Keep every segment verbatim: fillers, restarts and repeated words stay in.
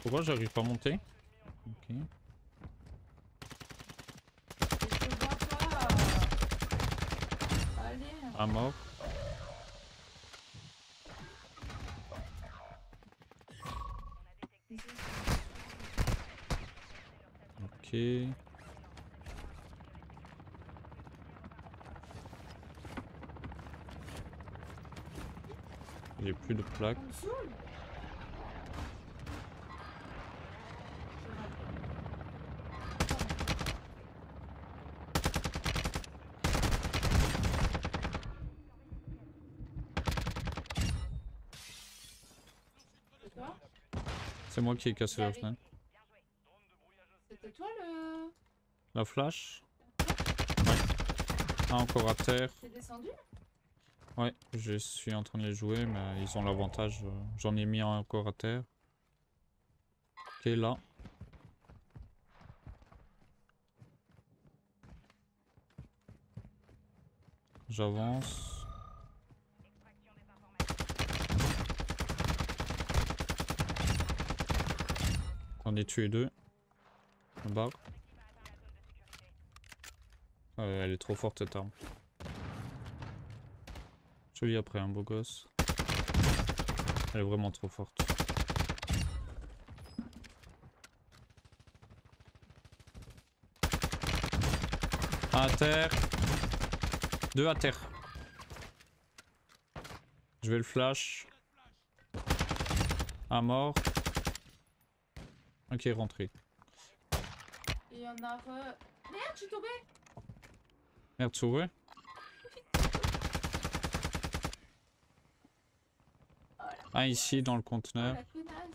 Pourquoi j'arrive pas à monter? Ok. Un mort. Ok. J'ai plus de plaques. C'est moi qui ai cassé la fenêtre. C'était toi le... La flash? Ouais. Ah, encore à terre. T'es descendu? Ouais, je suis en train de les jouer, mais ils ont l'avantage. Euh, J'en ai mis un encore à terre. Ok, là. J'avance. J'en ai tué deux. Je me barre. Euh, elle est trop forte cette arme. Joli après un beau gosse. Elle est vraiment trop forte. Un à terre. Deux à terre. Je vais le flash. Un mort. Ok, rentré. Il y en a re... Merde, je suis tombé. Merde, souris. Oh, ah, ici dans le conteneur. la connasse.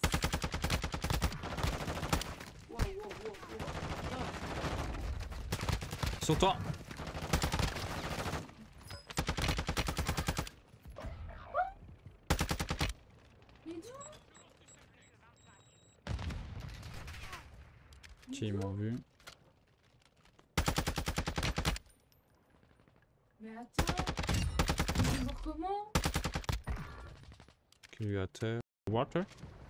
Wow, wow, wow, wow. Sur toi. Mais d'où? Ok, ils m'ont vu. Mais attends. Mais voir comment? Ok, lui à terre. Water.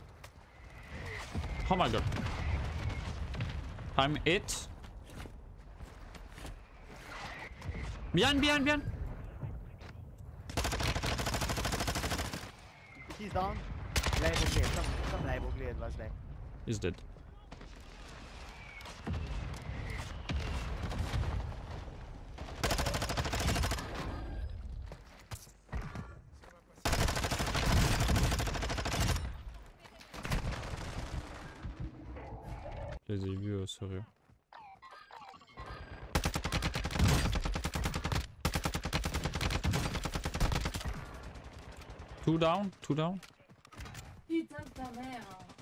Oh my god. I'm it. Bien, bien, bien. He's down. Label blade. Some, some label blade was there. He's dead. Je les ai vus, euh, sérieux. Two down, two down. Putain de ta mère.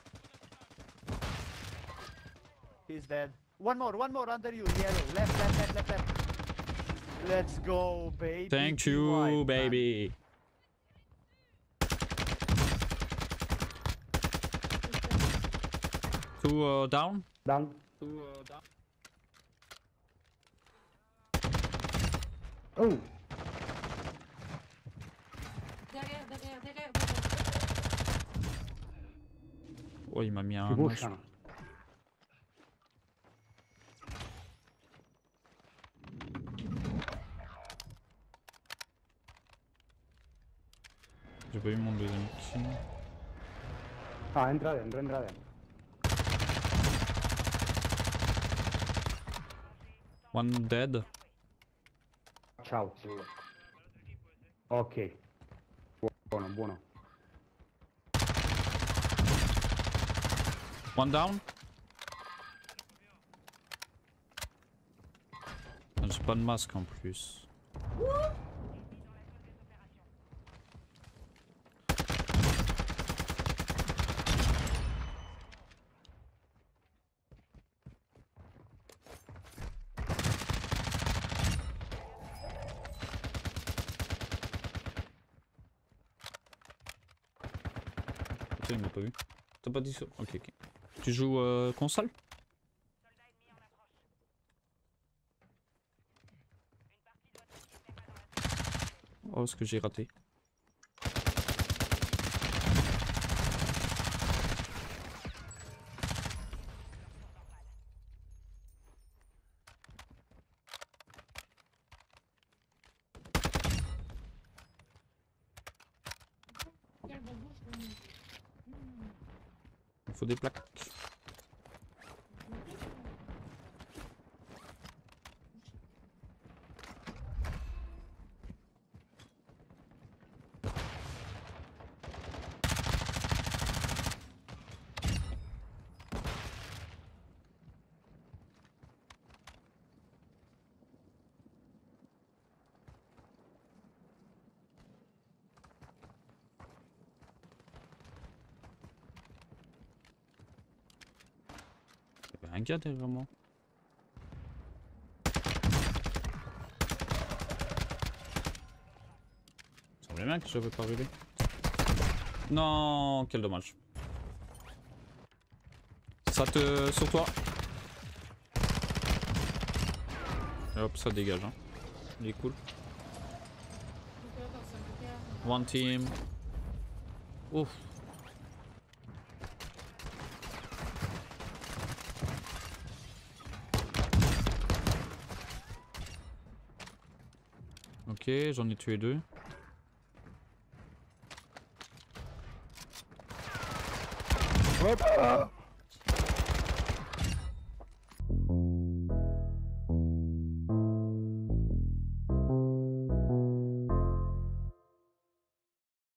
He's dead. One more, one more under you. Yellow. Left, left, left, left, left. Let's go, baby. Thank Team you, wipe, man. baby. Two uh, down. Down. Two uh, down. Oh! Derrière, derrière, derrière, derrière. Oh, il m'a mis un. Tu bouges, moche. hein. J'ai pas eu mon deuxième kill. Ah, entra dentro, entra dentro. One dead. Ciao. Ok. Buono, buono. One down. J'ai pas de masque en plus. Putain, il m'a pas vu. T'as pas dit ça? Ok, ok. Tu joues euh, console? Oh, ce que j'ai raté. faut des plaques. Il y avait un gars derrière moi. Ça semblait bien que j'avais pas brûlé. Non, quel dommage. Ça te... sur toi. Et hop, ça dégage. Hein. Il est cool. One team. Ouf. Ok, j'en ai tué deux. Hop.